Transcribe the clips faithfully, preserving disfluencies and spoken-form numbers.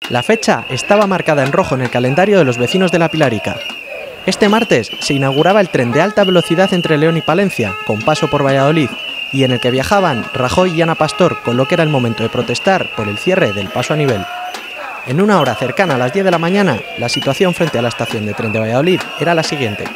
La fecha estaba marcada en rojo en el calendario de los vecinos de La Pilarica. Este martes se inauguraba el tren de alta velocidad entre León y Palencia, con paso por Valladolid, y en el que viajaban Rajoy y Ana Pastor, con lo que era el momento de protestar por el cierre del paso a nivel. En una hora cercana a las diez de la mañana, la situación frente a la estación de tren de Valladolid era la siguiente.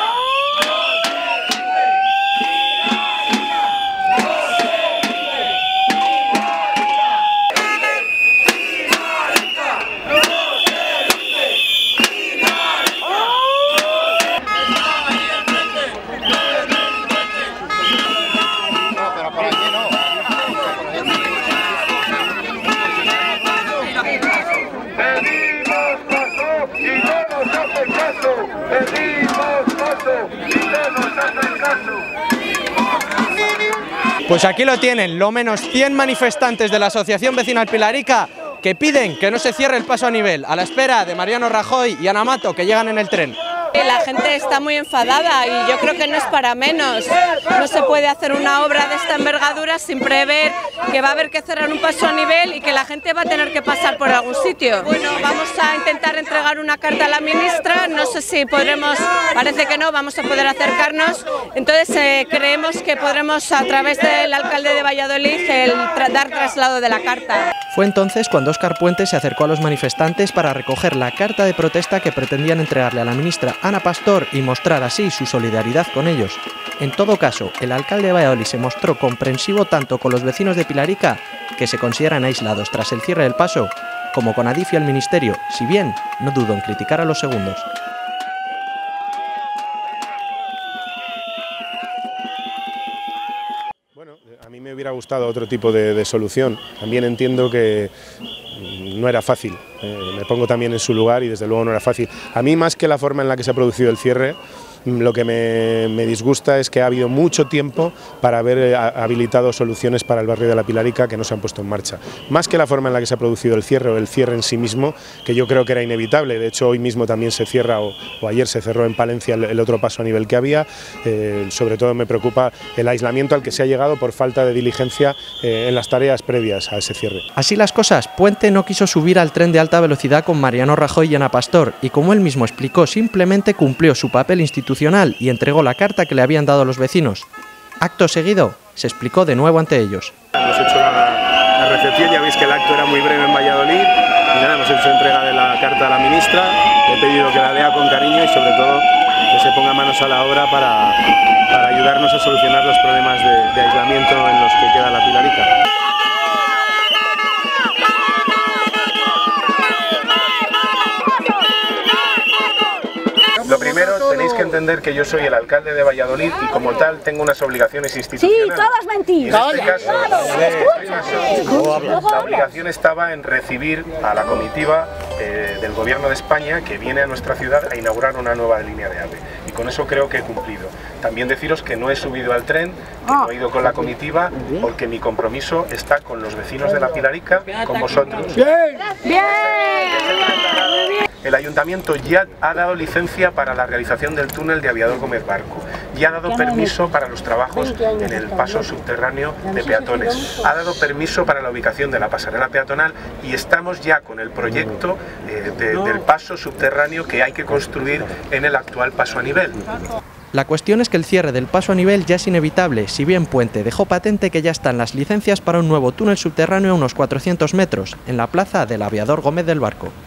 Pues aquí lo tienen, lo menos cien manifestantes de la Asociación Vecinal Pilarica que piden que no se cierre el paso a nivel, a la espera de Mariano Rajoy y Ana Mato, que llegan en el tren. La gente está muy enfadada y yo creo que no es para menos. No se puede hacer una obra de esta envergadura sin prever que va a haber que cerrar un paso a nivel y que la gente va a tener que pasar por algún sitio. Bueno, vamos a intentar entregar una carta a la ministra, no sé si podremos, parece que no, vamos a poder acercarnos. Entonces eh, creemos que podremos, a través del alcalde de Valladolid, el tra dar traslado de la carta. Fue entonces cuando Óscar Puente se acercó a los manifestantes para recoger la carta de protesta que pretendían entregarle a la ministra Ana Pastor y mostrar así su solidaridad con ellos. En todo caso, el alcalde de Valladolid se mostró comprensivo tanto con los vecinos de Pilarica, que se consideran aislados tras el cierre del paso, como con Adif y el Ministerio, si bien no dudó en criticar a los segundos. Bueno, a mí me hubiera gustado otro tipo de, de solución. También entiendo que no era fácil, eh, me pongo también en su lugar y desde luego no era fácil. A mí, más que la forma en la que se ha producido el cierre, lo que me, me disgusta es que ha habido mucho tiempo para haber habilitado soluciones para el barrio de La Pilarica que no se han puesto en marcha. Más que la forma en la que se ha producido el cierre o el cierre en sí mismo, que yo creo que era inevitable. De hecho, hoy mismo también se cierra, o, o ayer se cerró en Palencia el, el otro paso a nivel que había. Eh, sobre todo me preocupa el aislamiento al que se ha llegado por falta de diligencia eh, en las tareas previas a ese cierre. Así las cosas, Puente no quiso subir al tren de alta velocidad con Mariano Rajoy y Ana Pastor y, como él mismo explicó, simplemente cumplió su papel institucional y entregó la carta que le habían dado los vecinos. Acto seguido, se explicó de nuevo ante ellos. Hemos hecho la, la recepción, ya veis que el acto era muy breve en Valladolid, y nada, hemos hecho entrega de la carta a la ministra, le he pedido que la lea con cariño y sobre todo que se ponga manos a la obra para, para ayudarnos a solucionar los problemas de, de aislamiento en los que queda La Pilarica. Lo primero, tenéis que entender que yo soy el alcalde de Valladolid y como tal tengo unas obligaciones institucionales. Sí, todas mentiras. En este caso, en este caso la obligación estaba en recibir a la comitiva eh, del Gobierno de España que viene a nuestra ciudad a inaugurar una nueva línea de AVE. Y con eso creo que he cumplido. También deciros que no he subido al tren, que no he ido con la comitiva, porque mi compromiso está con los vecinos de La Pilarica, con vosotros. Bien. Bien. El Ayuntamiento ya ha dado licencia para la realización del túnel de Aviador Gómez Barco, ya ha dado permiso para los trabajos en el paso subterráneo de peatones, ha dado permiso para la ubicación de la pasarela peatonal y estamos ya con el proyecto eh, de, del paso subterráneo que hay que construir en el actual paso a nivel. La cuestión es que el cierre del paso a nivel ya es inevitable, si bien Puente dejó patente que ya están las licencias para un nuevo túnel subterráneo a unos cuatrocientos metros, en la plaza del Aviador Gómez del Barco.